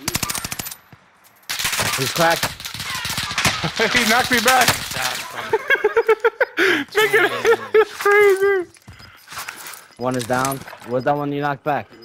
He's cracked. He knocked me back. Nigga, it's crazy. One is down. Where's that one you knocked back?